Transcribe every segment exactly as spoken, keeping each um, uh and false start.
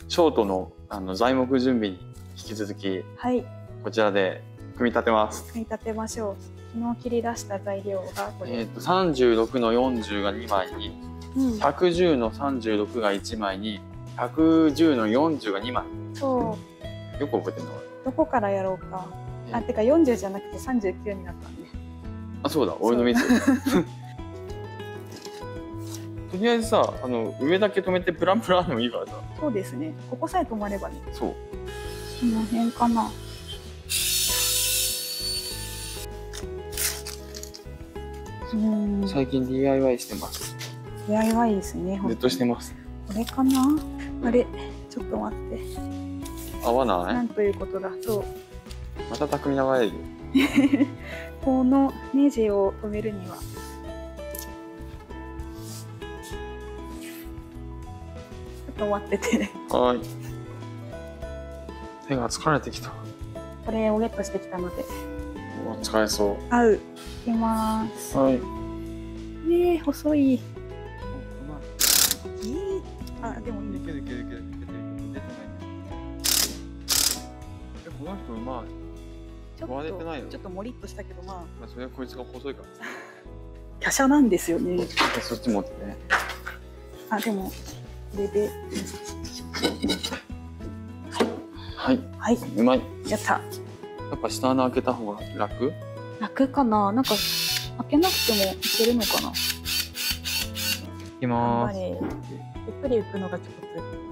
ショートのあの材木準備に引き続き、 はい、 こちらで組み立てます。 組み立てましょう。昨日切り出した材料がこれ。 えっとさんじゅうろくのよんじゅうがにまいに、 うん、 ひゃくじゅうのさんじゅうろくがいちまいに、ひゃくじゅうのよんじゅうがにまい。 そう。 よく覚えてるの？ どこからやろうか。 えあ、てかよんじゅうじゃなくてさんじゅうきゅうになったんで。 あ、そうだ、俺のミス。とりあえずさ、あの上だけ止めてプランプランでもいいからさ。 そうですね。ここさえ止まればね。 そう。 この辺かな。うん。 最近 ディーアイワイ してます。 ディーアイワイ ですね。 ずっとしてます。 これかな。あれ、ちょっと待って。 合わない？ なんということだ。そう。 また匠のワイル。 このネジを止めるには。ちょっと待ってて。 はい。手が疲れてきた。 これをゲットしてきたので。 お疲れそう。 合う。いきます。 はい。 ねえ、細い。えー、あ、でもいい。 いけるいけるいけるいけるいける。出てない。え、この人うまい。 ちょっ割れてないよ。 とちょっとモリッとしたけど、まあ。 まあそれはこいつが細いから。 華奢なんですよね。 そっち持ってね。 あ、でもこれで。 はい。 はい。 うまい。 やった。 やっぱ下穴開けた方が楽？ 楽かな。なんか開けなくてもいけるのかな。 いきまーす。 ゆっくり浮くのがちょっと。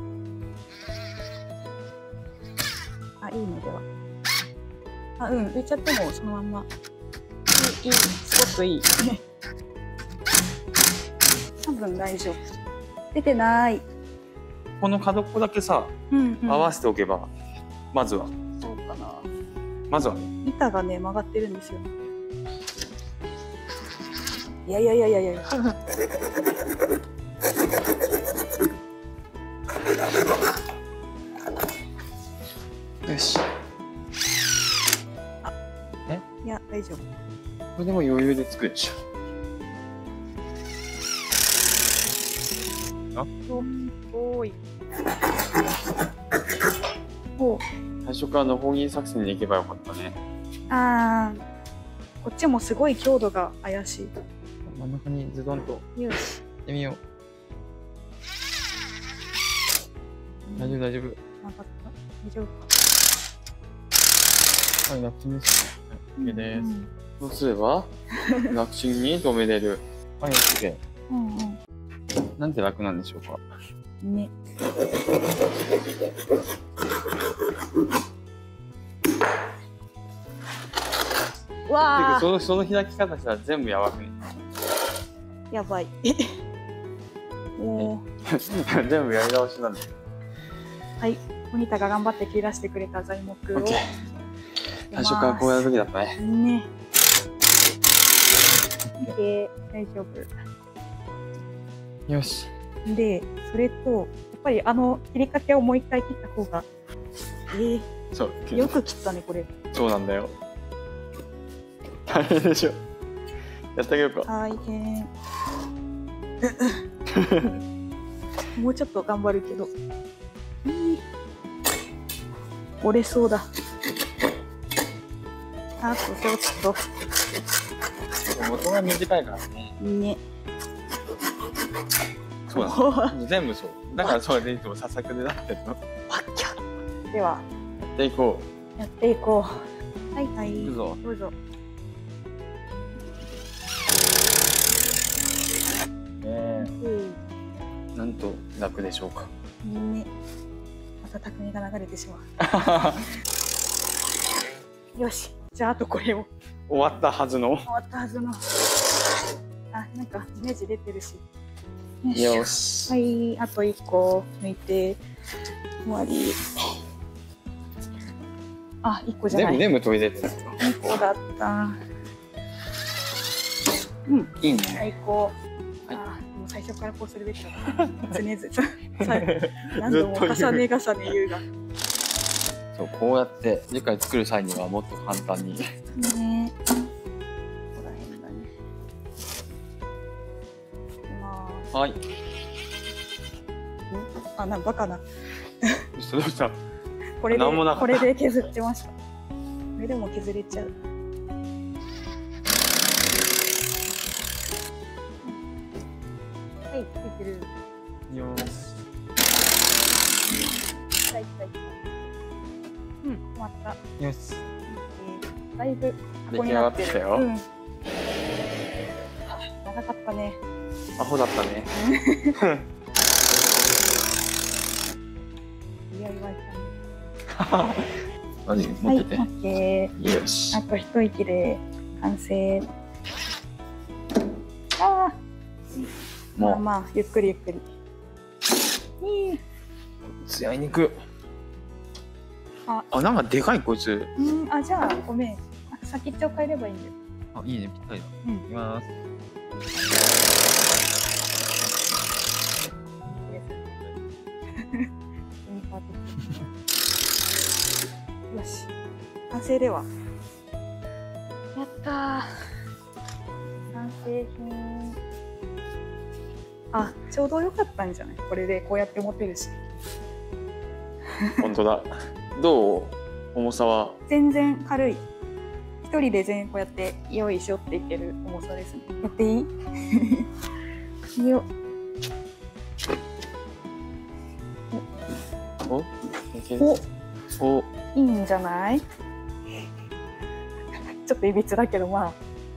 あ、いいのでは。あ、うん、浮いちゃってもそのまんま。いい、いい、すごくいい。多分大丈夫。出てない。 この角っこだけさ、 うんうん、 合わせておけば、まずは。 そうかな。 まずはね。 板がね、曲がってるんですよ。いやいやいやいやいや。 よし。え？ いや、大丈夫。 これでも余裕で作るでしょ。あ？ おーい。おう。 最初からノコギリ作戦でいけばよかったね。 あー、こっちもすごい強度が怪しい。 真ん中にズドンと。 よし。 やってみよう。大丈夫大丈夫。 曲がった？大丈夫か。 はい、楽ちんですね。OK です。 うん、 そうすれば楽ちんに止めれる。はい、OK。 うんうん。 なんて楽なんでしょうか。 ね。わあ。 そのその開き方したら全部やばくね。 やばい。おー全部やり直しなんで。 はい、モニタが頑張って切り出してくれた材木を。 OK。最初からこうやるべきだったね。 ね。で、大丈夫。 よし。 で、それと、やっぱりあの切りかけをもう一回切った方が。えー、 そう。 よく切ったね、これ。 そうなんだよ。大変でしょ。やってあげようか。 大変。もうちょっと頑張るけど。折れそうだ。あとちょっと。 元が短いからね。 ね。 そうだ、ね。全部そう。だからそれでいつもささくでなってるの。 わっきゃ。では。 やっていこう。やっていこう。はいはい。 どうぞ。 どうぞ。 えー、なんと楽でしょうか。 ね。また匠が流れてしまう。よし。じゃああとこれを。 終わったはずの。 終わったはずの。あ、なんかネジ出てるし。 よし。 はい、あといっこ抜いて終わり。あ、いっこじゃない。 全部取り出てる。 にこだった。うん、 いいね。 最高。あ、でも最初からこうするべきだった。常々何度も重ね重ね言うが。 そう、こうやって次回作る際にはもっと簡単に。ね。 ここら辺だね。まあ。 はい。 あ、なんバカな。 どうしたどうしたこれでなんもなかったこれで削ってました。これでも削れちゃう。はい、いける。 よーし。 いったいったいった。うん、止まった。 よし。 えーだいぶ箱になってる。 出来上がってきたようん。長かったね。 アホだったね。 ディーアイワイ何チャンネル。はい、オ持ってて。 ッケー。 よし。 あと一息で完成。ああ。まあもうまあ、ゆっくりゆっくり。いい。 艶い肉。 あ、 あ、なんかでかいこいつ。 うん、あ、じゃあ、ごめん。あ先っちょ変えればいいんだよ。 あ、いいね、ぴったりだ。 うん。 いきます。 よし、完成では。やったー。完成品。あ、ちょうど良かったんじゃない？これでこうやって持てるし。 本当だ。どう？重さは。 全然軽い。一人で全然こうやってよいしょっていける重さですね。やっていい？よ。 お？ お、 お、 いいんじゃない？ちょっといびつだけど、まあ。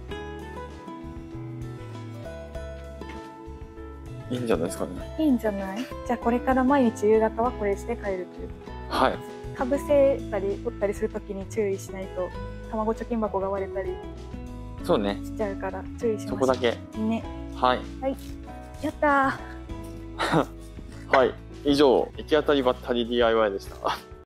いいんじゃないですかね。 いいんじゃない？じゃあこれから毎日夕方はこれして帰るという。 はい。 かぶせたり折ったりするときに注意しないと卵貯金箱が割れたりそうね。 しちゃうから注意しましょう。 そこだけ。 ね。 はい。 はい。やったー。 はい。以上、行き当たりばったり ディーアイワイ でした。